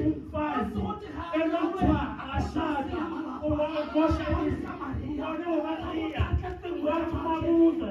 umfazi enokuthiwa akashada uwakoshelisa wona umaria wathi mabuza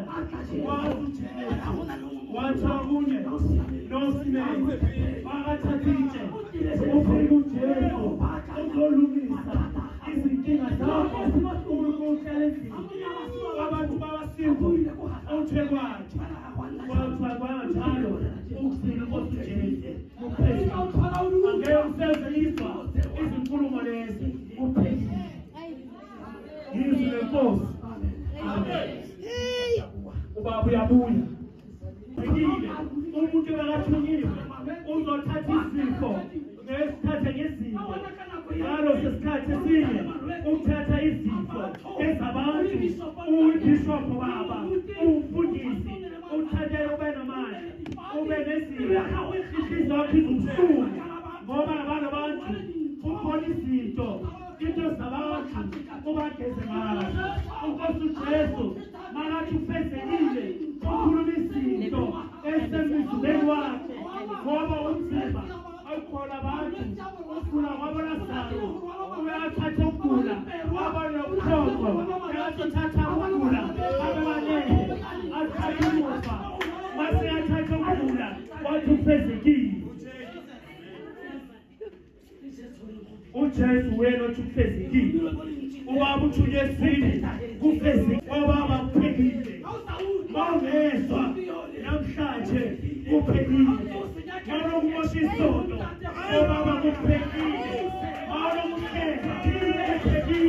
wathi akunye nosimeme akathathitshe ufike ujesu uzolungisa izinkinga zakho ukuhlelezini abantu babasimbu uthe kwathi kwanjalo ukusika inkosi ujesu angeke usezizwa izinkulumo lezi kuphezulu yizwi lenkosi. Amen. Ubaba uyabuya ngikile umuntu akathunyiwe uzothatha izifo ngesikhathi ngezinto ngalo sesikhathi esinye uthatha izifo ezabantu ubishop baba umfundisi uthathe ube namandla ube nezila isizwe izubuhlungu ngoba abantu ubona izinto into zabantu ubageze ngazo uNkosi uJesu makathi ufezekile ukhuluma izinto esemizubeni wakhe ngoba umzimba awukhola abantu ufuna kwabona salo uyathatha ukugula wabona ukhokho uyathatha ukugula abebanele athatha umufa mase yathatha ukugula wathi ufezekile uJesu wena othi ufezekile ubaba uthi uyesini kufezekile